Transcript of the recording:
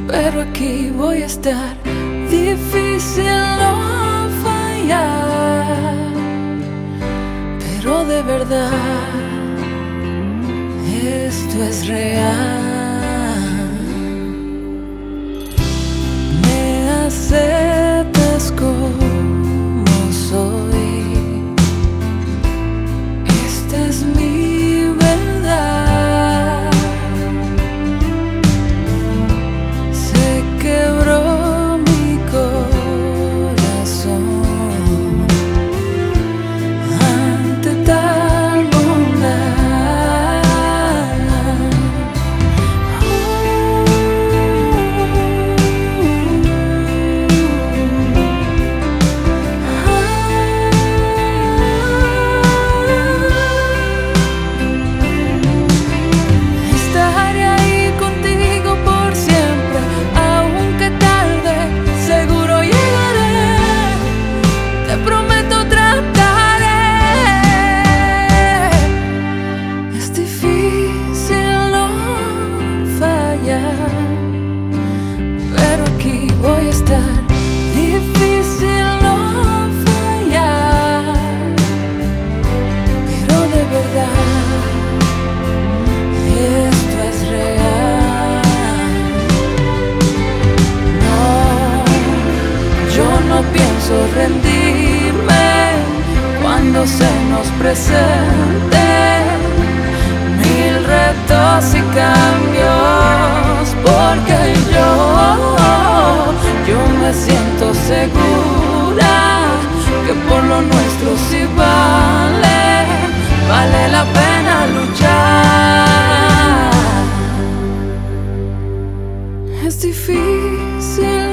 pero aquí voy a estar. Difícil no fallar, pero de verdad esto es real. Me aceptas como soy, esta es mi verdad. Se quebró mi corazón ante tal bondad. Estaré ahí contigo por siempre, aunque tarde, seguro llegaré. Te prometo trataré. Es difícil no fallar, pero aquí voy a estar. Difícil no fallar, pero de verdad esto es real. No, yo no pienso rendirme cuando se nos presenten mil retos y cambios, porque yo me siento segura que por lo nuestro sí vale la pena luchar. Es difícil